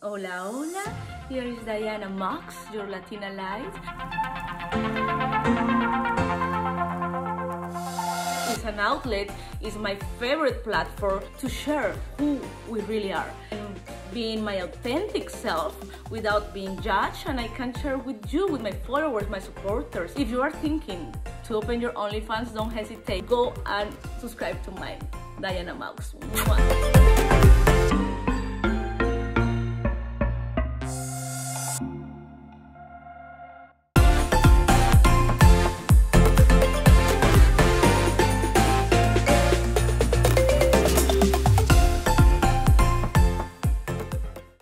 Hola, hola, here is Diana Maux, your Latina light. It's an outlet, it's my favorite platform to share who we really are and being my authentic self without being judged, and I can share with you, with my followers, my supporters. If you are thinking to open your OnlyFans, don't hesitate. Go and subscribe to mine, Diana Maux. Mwah.